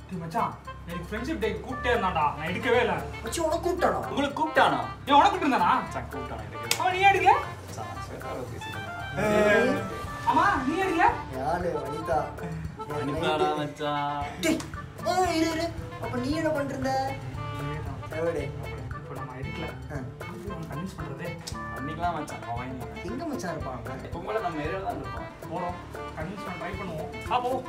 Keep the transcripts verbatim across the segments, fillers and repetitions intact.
மச்சான் எனக்கு friendship day கூப்பிட்டே இருந்தான்டா நான் எடுக்கவே இல்லை. மச்சி உனக்கு கூப்பிட்டானா? உங்களுக்கு கூப்பிட்டானா? ஏன் உனக்கு கூப்பிட்டுருந்தானா? மச்சான் கூப்பிட்டானா எனக்கு. அவன் நீ எடுக்கல? மச்சான் ஸ்வேதாவை பேசிட்டு அம்மா நீ எடுக்கல? யாரு வனிதா? அனுப்பாடா மச்சான். டேய் ஏய் இரு இரு. அப்ப நீ என்ன பண்றீங்க? எவடே? இப்போ நம்ம எடுக்கல. கன்வின்ஸ் பண்றதே. அன்னைக்குலாம் மச்சான் அவன் எங்க மச்சான் இருப்பாங்க? பொங்கலை நம்ம ஏரியால தான் இருப்போம். போறோம். கன்வின்ஸ் பண்ண ட்ரை பண்ணுவோம். வா போ.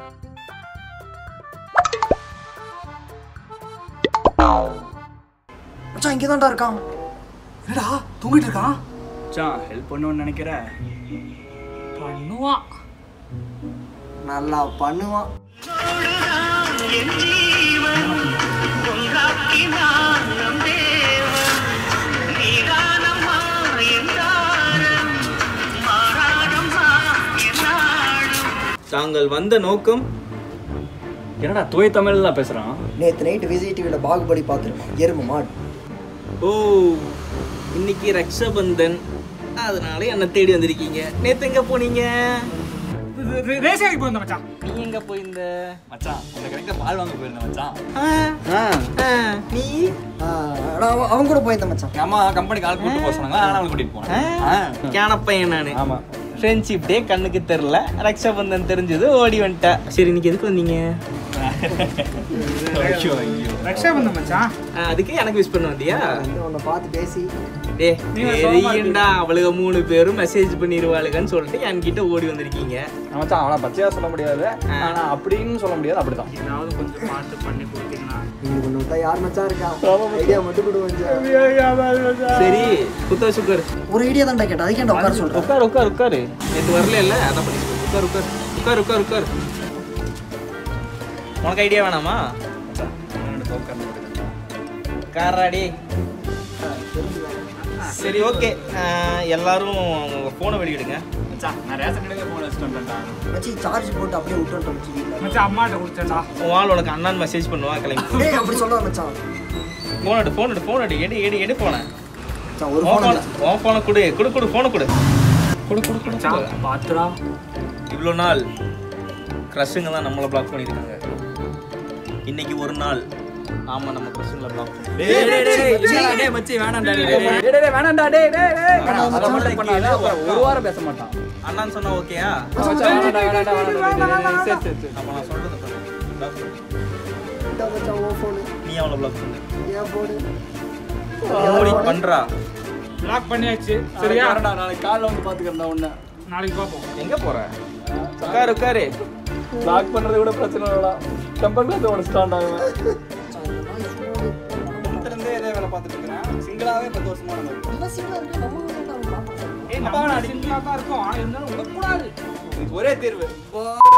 மச்சான் இங்க தான்டா இருக்கான். என்னடா தூங்கிட்டு இருக்கான்? மச்சான் ஹெல்ப் பண்ணுவேன்னு நினைக்கிறேன். பண்ணுவான். நல்லா பண்ணுவான். தாங்கள் வந்த நோக்கம் என்னடா தூய தமிழ்ல பேசுறான். நேத்து நைட் விஜய் டிவில பாகுபலி பார்த்துருக்கோம். எருமை மாடு. ஓ இன்னைக்கு ரக்ஷாபந்தன் அதனால என்ன தேடி வந்திருக்கீங்க. நேத்து எங்க போனீங்க? ரேசாகி போயிருந்த மச்சான். நீ எங்க போயிருந்த மச்சான்? அந்த கடைக்கு பால் வாங்க போயிருந்த மச்சான். நீ அவங்க கூட போயிருந்தேன் மச்சான். அம்மா கம்பெனிக்கு ஆள் கூட்டு போக சொன்னாங்க. ஆனா அவங்களை கூட்டிட்டு போனேன். கேன பையன் நானு. ஆமா ஃப்ரெண்ட்ஷிப் டே கண்ணுக்கு தெரியல, ரக்ஷாபந்தன் தெரிஞ்சது ஓடி வந்துட்டேன். சரி இன்னைக்கு எதுக்கு வந்தீங்க? ரக்ஷாபந்தன் மச்சான். அதுக்கு எனக்கு விஷ் பண்ண வந்தியா? உன்னை பார்த்து பேசி டே தெரியும்டா அவளுக்கு மூணு பேரும் மெசேஜ் பண்ணிடுவாளுகன்னு சொல்லிட்டு என்கிட்ட ஓடி வந்திருக்கீங்க. மச்சான் அவனை பச்சையா சொல்ல முடியாது, ஆனா அப்படின்னு சொல்ல முடியாது. அப்படிதான் ஏதாவது கொஞ்சம் பார்த்து பண்ணி கொடுத்தீங்கன்னா. நீங்க ஒண்ணு விட்டா யார் மச்சான் இருக்கா? ஐடியா மட்டும் கொடுங்க. சரி குத்த சுக்கர் ஒரு ஐடியா தான்டா கேட்டா. அதுக்கு என்ன உட்கார சொல்றேன்? உட்கார் உட்கார் உட்காரு. நேற்று வரல இல்ல அதான் பண்ணி உட்கார் உட்கார் உட்கார் உட்கார் உட்கார். உனக்கு ஐடியா வேணாமா? காராடி. சரி ஓகே எல்லாரும் உங்க போனை வெளியிடுங்க. மச்சான் நான் ரேஷன் கடையில போன் வச்சுட்டு வந்துட்டேன். மச்சி சார்ஜ் போட்டு அப்படியே விட்டுட்டோம் மச்சி வீட்ல. மச்சான் அம்மாட்ட கொடுத்தேன்டா. உன் ஆள் உனக்கு அண்ணான்னு மெசேஜ் பண்ணுவா கிளம்பி. டேய் அப்படி சொல்லாத மச்சான். போன் எடு போன் எடு போன் எடு எடு எடு எடு போன. மச்சான் ஒரு உன் போன் போன் உன் போனை கொடு கொடு கொடு போனை கொடு கொடு கொடு கொடு. மச்சான் பாத்துடா. இவ்வளோ நாள் க்ரஷுங்க தான் நம்மளை பிளாக் பண்ணியிருக்காங்க. இன்னைக்கு ஒரு நாள் ஆமா நம்ம க்ரஷுங்களை பிளாக் பண்ணி. டேய் டேய் டேய் டேய் மச்சி வேணாம்டா. டேய் டேய் டேய் வேணாம்டா. டேய் டேய் டேய் அத மட்டும் பண்ணாத. ஒரு வாரம் பேச மாட்டான். அண்ணான்னு சொன்னா ஓகேயா? மச்சான் வேணாம்டா வேணாம்டா வேணாம்டா. சரி சரி சரி. அப்ப நான் சொல்றது பாரு. பிளாக் பண்ணு. இந்த மச்சான் ஓ போன். நீ அவளை பிளாக் பண்ணு. ஏன் போடு? ஓடி பண்றா. லாக் பண்ணியாச்சு. சரியா? சரிடா நாளைக்கு காலைல வந்து பாத்துக்கறேன்டா உன்னை. நாளைக்கு பாப்போம். எங்க போற? உட்காரு உட்காரு. லாக் பண்றது கூட பிரச்சனை இல்லடா. கம்பெனில இருந்து உடச்சிட்டான்டா அவன். இருந்தே இதே வேலை பார்த்துட்டு இருக்கேன். சிங்கிளாவே பத்து வருஷமா நடந்தது. நம்ம சிங்கிளா இருக்கு. நம்ம வந்து நம்ம ஏய் நம்ம சிங்கிளா தான் இருக்கோம். ஆனா இருந்தாலும் விட கூடாது. ஒரே தீர்வு.